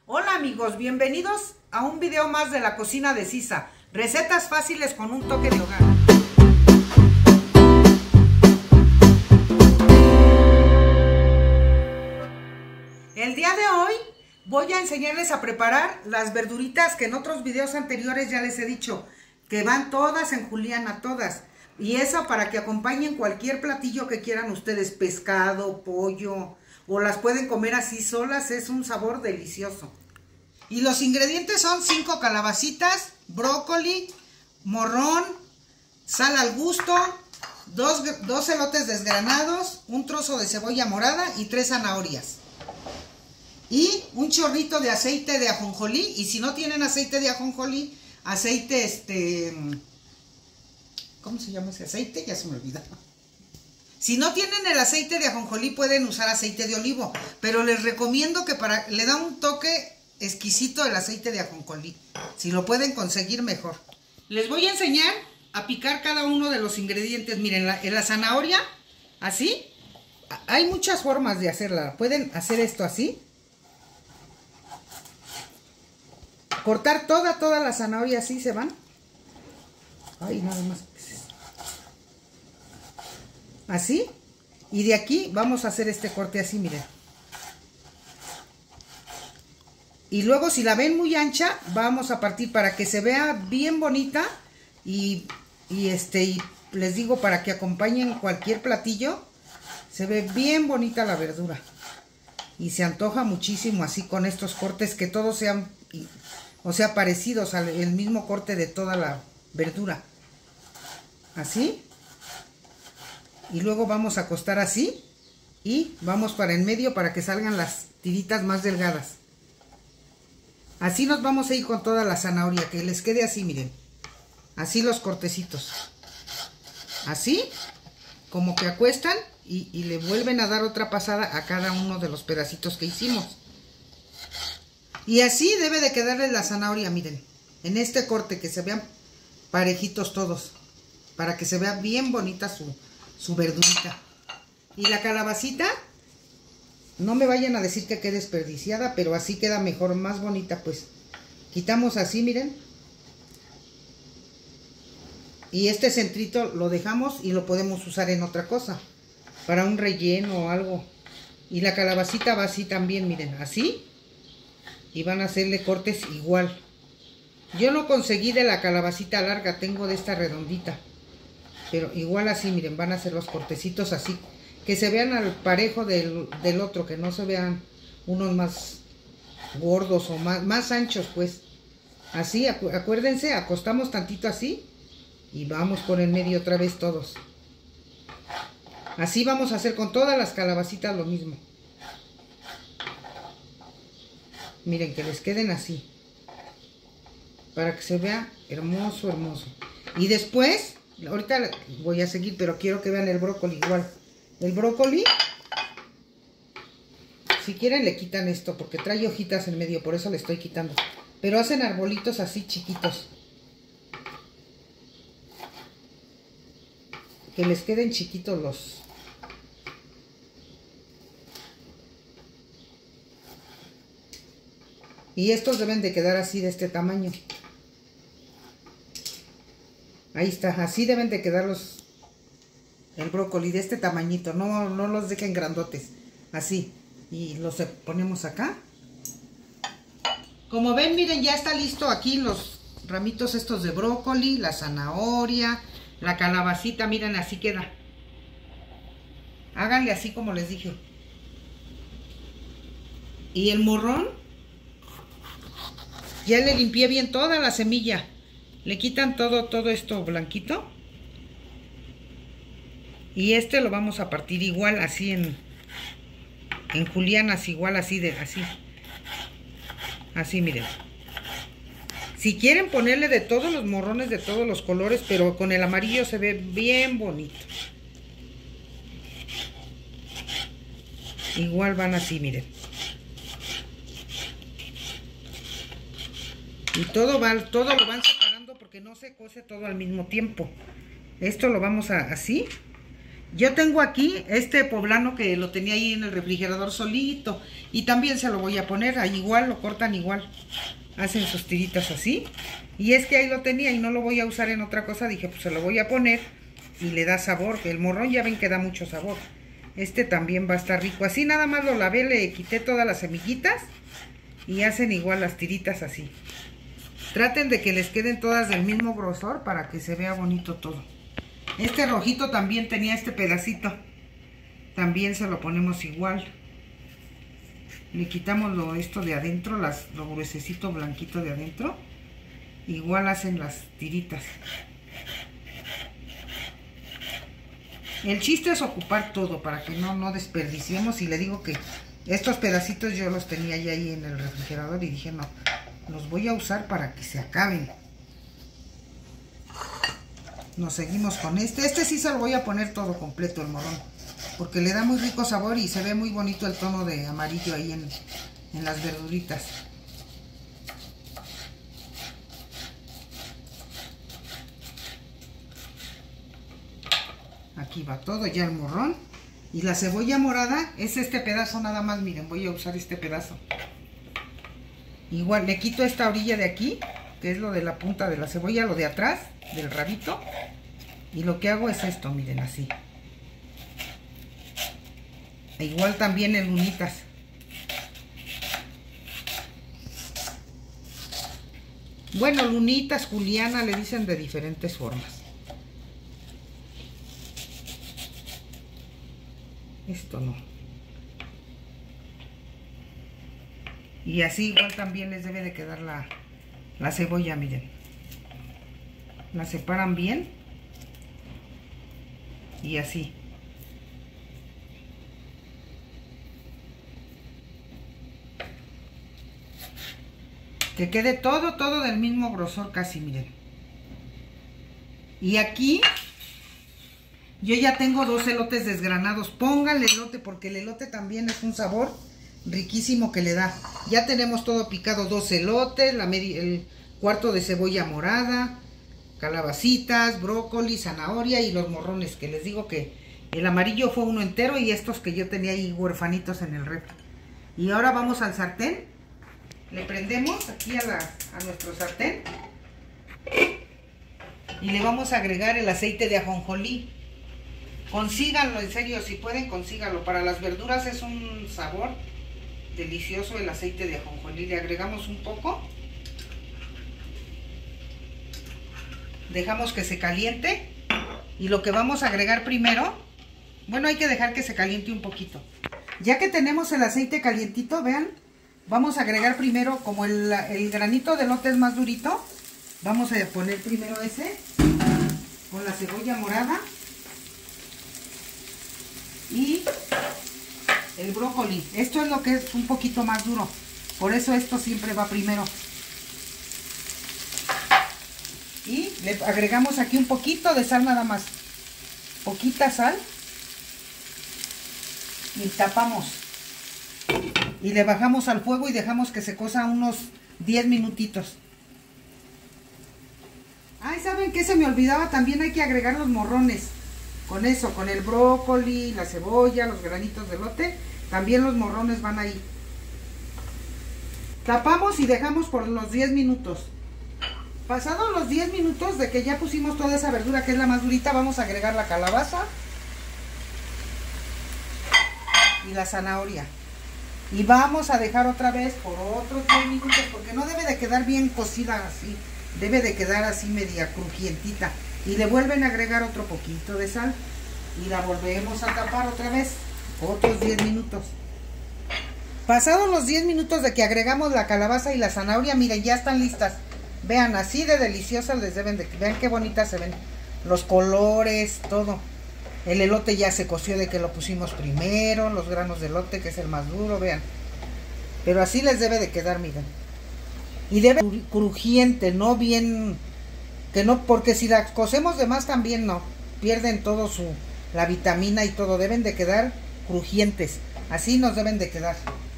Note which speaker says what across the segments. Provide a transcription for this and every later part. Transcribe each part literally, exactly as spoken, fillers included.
Speaker 1: Hola amigos, bienvenidos a un video más de la cocina de Sisa. Recetas fáciles con un toque de hogar. El día de hoy voy a enseñarles a preparar las verduritas que en otros videos anteriores ya les he dicho, que van todas en juliana, todas. Y eso para que acompañen cualquier platillo que quieran ustedes, pescado, pollo, o las pueden comer así solas, es un sabor delicioso. Y los ingredientes son cinco calabacitas, brócoli, morrón, sal al gusto, dos, dos elotes desgranados, un trozo de cebolla morada y tres zanahorias. Y un chorrito de aceite de ajonjolí, y si no tienen aceite de ajonjolí, aceite este... ¿Cómo se llama ese aceite? Ya se me olvidó. Si no tienen el aceite de ajonjolí pueden usar aceite de olivo, pero les recomiendo que para le da un toque exquisito el aceite de ajonjolí. Si lo pueden conseguir mejor. Les voy a enseñar a picar cada uno de los ingredientes. Miren, la, en la zanahoria, así, hay muchas formas de hacerla. Pueden hacer esto así. Cortar toda, toda la zanahoria así se van. Ay, nada más. Así, y de aquí vamos a hacer este corte así, miren. Y luego si la ven muy ancha, vamos a partir para que se vea bien bonita y, y este, y les digo para que acompañen cualquier platillo, se ve bien bonita la verdura. Y se antoja muchísimo así con estos cortes, que todos sean, o sea, parecidos al el mismo corte de toda la verdura. Así. Y luego vamos a acostar así y vamos para en medio para que salgan las tiritas más delgadas. Así nos vamos a ir con toda la zanahoria, que les quede así, miren. Así los cortecitos. Así, como que acuestan y, y le vuelven a dar otra pasada a cada uno de los pedacitos que hicimos. Y así debe de quedarles la zanahoria, miren. En este corte, que se vean parejitos todos. Para que se vea bien bonita su... su verdurita. Y la calabacita, no me vayan a decir que quede desperdiciada, pero así queda mejor, más bonita. Pues quitamos así, miren, y este centrito lo dejamos y lo podemos usar en otra cosa, para un relleno o algo. Y la calabacita va así también, miren, así, y van a hacerle cortes igual. Yo no conseguí de la calabacita larga, tengo de esta redondita. Pero igual así, miren, van a hacer los cortecitos así, que se vean al parejo del, del otro, que no se vean unos más gordos o más, más anchos, pues. Así, acu acuérdense, acostamos tantito así y vamos por en medio otra vez todos. Así vamos a hacer con todas las calabacitas lo mismo. Miren, que les queden así, para que se vea hermoso, hermoso. Y después... ahorita voy a seguir, pero quiero que vean el brócoli igual. El brócoli, si quieren le quitan esto, porque trae hojitas en medio, por eso le estoy quitando. Pero hacen arbolitos así chiquitos. Que les queden chiquitos los... Y estos deben de quedar así, de este tamaño. Ahí está, así deben de quedar los, el brócoli de este tamañito, no, no los dejen grandotes, así. Y los ponemos acá. Como ven, miren, ya está listo aquí los ramitos estos de brócoli, la zanahoria, la calabacita, miren, así queda. Háganle así como les dije. Y el morrón, ya le limpié bien toda la semilla. Le quitan todo, todo esto blanquito. Y este lo vamos a partir igual así en, en julianas, igual así de así. Así, miren. Si quieren ponerle de todos los morrones, de todos los colores, pero con el amarillo se ve bien bonito. Igual van así, miren. Y todo va, todo lo van separando porque no se cose todo al mismo tiempo. Esto lo vamos a así. Yo tengo aquí este poblano que lo tenía ahí en el refrigerador solito. Y también se lo voy a poner, ahí igual, lo cortan igual. Hacen sus tiritas así. Y es que ahí lo tenía y no lo voy a usar en otra cosa. Dije, pues se lo voy a poner y le da sabor. El morrón ya ven que da mucho sabor. Este también va a estar rico. Así nada más lo lavé, le quité todas las semillitas. Y hacen igual las tiritas así. Traten de que les queden todas del mismo grosor para que se vea bonito todo. Este rojito también tenía este pedacito. También se lo ponemos igual. Le quitamos lo, esto de adentro, las, lo gruesecito blanquito de adentro. Igual hacen las tiritas. El chiste es ocupar todo para que no, no desperdiciemos. Y le digo que estos pedacitos yo los tenía ya ahí en el refrigerador y dije no, los voy a usar para que se acaben. Nos seguimos con este. Este sí se lo voy a poner todo completo, el morrón, porque le da muy rico sabor y se ve muy bonito el tono de amarillo ahí en, en las verduritas. Aquí va todo ya el morrón. Y la cebolla morada es este pedazo nada más, miren, voy a usar este pedazo. Igual le quito esta orilla de aquí, que es lo de la punta de la cebolla, lo de atrás, del rabito. Y lo que hago es esto, miren, así. E igual también en lunitas. Bueno, lunitas, juliana, le dicen de diferentes formas. Esto no. Y así igual también les debe de quedar la, la cebolla, miren. La separan bien. Y así. Que quede todo, todo del mismo grosor casi, miren. Y aquí yo ya tengo dos elotes desgranados. Pónganle elote porque el elote también es un sabor riquísimo que le da. Ya tenemos todo picado, dos elotes, la media, el cuarto de cebolla morada, calabacitas, brócoli, zanahoria y los morrones, que les digo que el amarillo fue uno entero y estos que yo tenía ahí huerfanitos en el refri. Y ahora vamos al sartén. Le prendemos aquí a, la, a nuestro sartén y le vamos a agregar el aceite de ajonjolí. Consíganlo, en serio, si pueden, consíganlo. Para las verduras es un sabor delicioso el aceite de ajonjolí. Le agregamos un poco. Dejamos que se caliente. Y lo que vamos a agregar primero, bueno, hay que dejar que se caliente un poquito. Ya que tenemos el aceite calientito, vean, vamos a agregar primero, como el, el granito de elote es más durito, vamos a poner primero ese con la cebolla morada y el brócoli. Esto es lo que es un poquito más duro, por eso esto siempre va primero. Y le agregamos aquí un poquito de sal nada más, poquita sal, y tapamos. Y le bajamos al fuego y dejamos que se cosa unos diez minutitos. Ay, ¿saben qué? Se me olvidaba, también hay que agregar los morrones. Con eso, con el brócoli, la cebolla, los granitos de elote, también los morrones van ahí. Tapamos y dejamos por los diez minutos. Pasados los diez minutos de que ya pusimos toda esa verdura que es la más durita, vamos a agregar la calabaza y la zanahoria. Y vamos a dejar otra vez por otros diez minutos, porque no debe de quedar bien cocida así, debe de quedar así media crujientita. Y le vuelven a agregar otro poquito de sal y la volvemos a tapar otra vez, otros diez minutos. Pasados los diez minutos de que agregamos la calabaza y la zanahoria, miren, ya están listas. Vean, así de deliciosas les deben de... Vean qué bonitas se ven. Los colores, todo. El elote ya se coció de que lo pusimos primero. Los granos de elote, que es el más duro, vean. Pero así les debe de quedar, miren. Y debe crujiente, no bien... Que no, porque si la cocemos de más también no. Pierden todo su... La vitamina y todo. Deben de quedar crujientes. Así nos deben de quedar.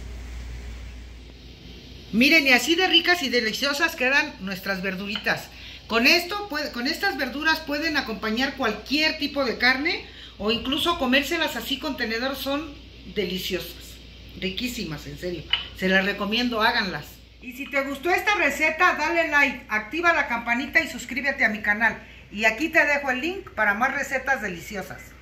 Speaker 1: Miren, y así de ricas y deliciosas quedan nuestras verduritas. Con esto, con estas verduras pueden acompañar cualquier tipo de carne o incluso comérselas así con tenedor son deliciosas, riquísimas, en serio. Se las recomiendo, háganlas. Y si te gustó esta receta, dale like, activa la campanita y suscríbete a mi canal. Y aquí te dejo el link para más recetas deliciosas.